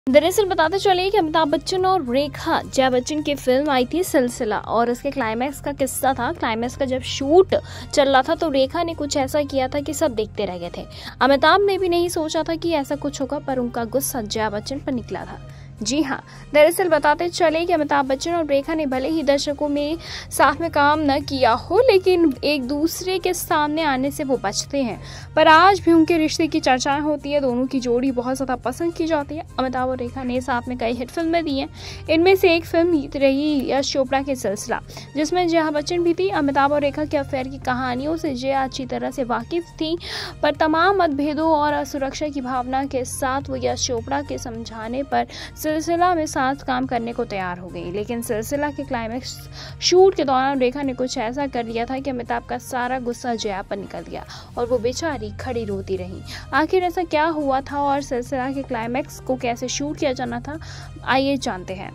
दरअसल बताते चले कि अमिताभ बच्चन और रेखा जया बच्चन की फिल्म आई थी सिलसिला और उसके क्लाइमैक्स का किस्सा था। क्लाइमैक्स का जब शूट चल रहा था तो रेखा ने कुछ ऐसा किया था कि सब देखते रह गए थे। अमिताभ ने भी नहीं सोचा था कि ऐसा कुछ होगा, पर उनका गुस्सा जया बच्चन पर निकला था। जी हाँ, दरअसल बताते चले कि अमिताभ बच्चन और रेखा ने भले ही दर्शकों में साथ में काम न किया हो, लेकिन एक दूसरे के सामने आने से वो बचते हैं। पर आज भी उनके रिश्ते की चर्चाएं होती है। दोनों की जोड़ी बहुत ज़्यादा पसंद की जाती है। अमिताभ और रेखा ने साथ में कई हिट फिल्में दी हैं। इनमें से एक फिल्म रही यश चोपड़ा की सिलसिला, जिसमें जया बच्चन भी थी। अमिताभ और रेखा के अफेयर की कहानियों से जया अच्छी तरह से वाकिफ थी, पर तमाम मतभेदों और असुरक्षा की भावना के साथ वो यश चोपड़ा के समझाने पर सिलसिला में साथ काम करने को तैयार हो गई। लेकिन सिलसिला के क्लाइमैक्स शूट के दौरान रेखा ने कुछ ऐसा कर लिया था कि अमिताभ का सारा गुस्सा जया पर निकल गया और वो बेचारी खड़ी रोती रही। आखिर ऐसा क्या हुआ था और सिलसिला के क्लाइमैक्स को कैसे शूट किया जाना था, आइए जानते हैं।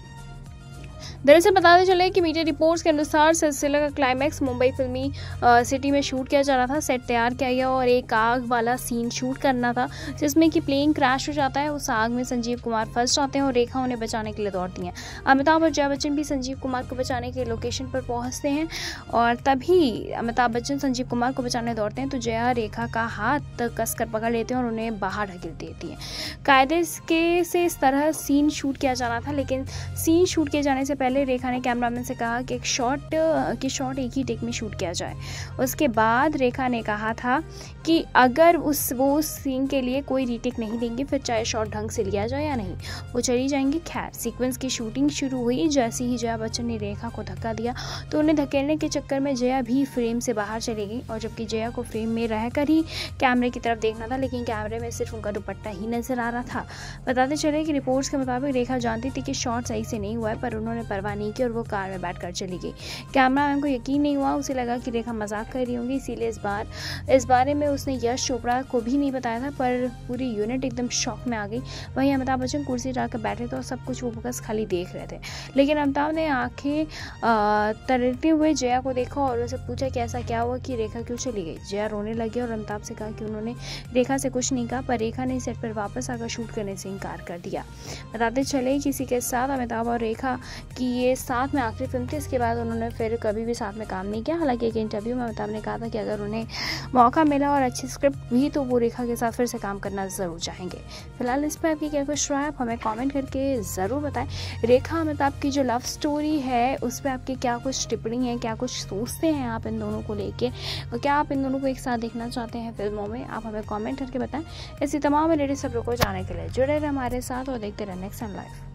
दरअसल बताते चले कि मीडिया रिपोर्ट्स के अनुसार सिलसिला का क्लाइमैक्स मुंबई फिल्मी सिटी में शूट किया जा रहा था। सेट तैयार किया गया और एक आग वाला सीन शूट करना था, जिसमें कि प्लेन क्रैश हो जाता है। उस आग में संजीव कुमार फंस जाते हैं और रेखा उन्हें बचाने के लिए दौड़ती हैं। अमिताभ और जया बच्चन भी संजीव कुमार को बचाने के लोकेशन पर पहुंचते हैं और तभी अमिताभ बच्चन संजीव कुमार को बचाने दौड़ते हैं तो जया रेखा का हाथ कसकर पकड़ लेते हैं और उन्हें बाहर ढकेल देती हैं। कायदे से इस तरह सीन शूट किया जाना था, लेकिन सीन शूट किए जाने से पहले रेखा ने कैमरामैन से कहा कि एक शॉट एक ही टेक में शूट किया जाए। उसके बाद रेखा ने कहा था कि अगर वो सीन के लिए कोई रीटेक नहीं देंगे, फिर चाहे शॉट ढंग से लिया जाए या नहीं, वो चली जाएंगी। खैर, सीक्वेंस की शूटिंग शुरू हुई। जैसे ही जया बच्चन ने रेखा को धक्का दिया तो उन्हें धकेलने के चक्कर में जया भी फ्रेम से बाहर चली गई, और जबकि जया को फ्रेम में रहकर ही कैमरे की तरफ देखना था, लेकिन कैमरे में सिर्फ उनका दुपट्टा ही नजर आ रहा था। बताते चले कि रिपोर्ट्स के मुताबिक रेखा जानती थी कि शॉट सही से नहीं हुआ है, पर उन्होंने परवाह नहीं की और वो कार में बैठकर चली गई। कैमरामैन को यकीन नहीं हुआ, उसे लगा कि रेखा मजाक कर रही होंगी, इसीलिए इस बारे में उसने यश चोपड़ा को भी नहीं बताया था। पर पूरी यूनिट एकदम शॉक में आ गई। वहीं अमिताभ बच्चन कुर्सी जाकर बैठे थे और सब कुछ वो बस खाली देख रहे थे। लेकिन अमिताभ ने आंखें तरते हुए जया को देखा और उनसे पूछा कि ऐसा क्या हुआ कि रेखा क्यों चली गई। जया रोने लगी और अमिताभ से कहा कि उन्होंने रेखा से कुछ नहीं कहा, पर रेखा ने सेट पर वापस आकर शूट करने से इनकार कर दिया। बताते चले किसी के साथ अमिताभ और रेखा की ये साथ में आखिरी फिल्म थी। इसके बाद उन्होंने फिर कभी भी साथ में काम नहीं किया। हालांकि एक इंटरव्यू में अमिताभ ने कहा था कि अगर उन्हें मौका मिला और अच्छी स्क्रिप्ट भी तो वो रेखा के साथ फिर से काम करना ज़रूर चाहेंगे। फिलहाल इस पर आपकी क्या कुछ राय, आप हमें कमेंट करके ज़रूर बताएं। रेखा अमिताभ की जो लव स्टोरी है उस पर आपकी क्या कुछ टिप्पणी है, क्या कुछ सोचते हैं आप इन दोनों को लेके, और क्या आप इन दोनों को एक साथ देखना चाहते हैं फिल्मों में, आप हमें कॉमेंट करके बताएं। ऐसी तमाम लेटेस्ट खबरों को जानने के लिए जुड़े रहे हमारे साथ और देखते रहे नेक्स्ट टाइम लाइव।